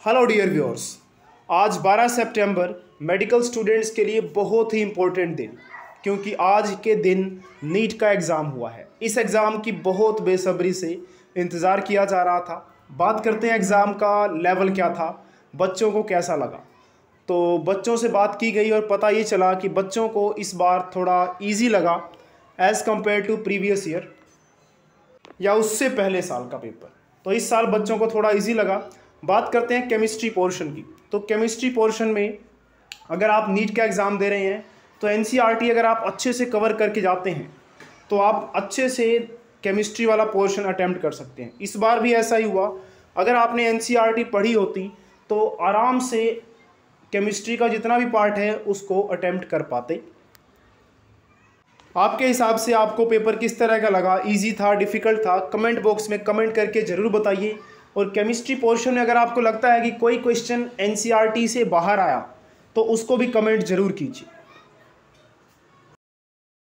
Hello dear viewers, आज 12 सितंबर medical students के लिए बहुत ही इम्पोर्टेंट दिन, क्योंकि आज के दिन नीट का एग्ज़ाम हुआ है। इस एग्ज़ाम की बहुत बेसब्री से इंतज़ार किया जा रहा था। बात करते हैं एग्ज़ाम का लेवल क्या था, बच्चों को कैसा लगा। तो बच्चों से बात की गई और पता ये चला कि बच्चों को इस बार थोड़ा इजी लगा as compare to previous year या उससे पहले साल का पेपर। तो इस साल बच्चों को थोड़ा इजी लगा। बात करते हैं केमिस्ट्री पोर्शन की। तो केमिस्ट्री पोर्शन में अगर आप नीट का एग्ज़ाम दे रहे हैं तो एनसीईआरटी अगर आप अच्छे से कवर करके जाते हैं तो आप अच्छे से केमिस्ट्री वाला पोर्शन अटेम्प्ट कर सकते हैं। इस बार भी ऐसा ही हुआ। अगर आपने एनसीईआरटी पढ़ी होती तो आराम से केमिस्ट्री का जितना भी पार्ट है उसको अटेम्प्ट कर पाते। आपके हिसाब से आपको पेपर किस तरह का लगा, इजी था, डिफ़िकल्ट था? कमेंट बॉक्स में कमेंट करके ज़रूर बताइए। और केमिस्ट्री पोर्शन में अगर आपको लगता है कि कोई क्वेश्चन एनसीईआरटी से बाहर आया तो उसको भी कमेंट ज़रूर कीजिए।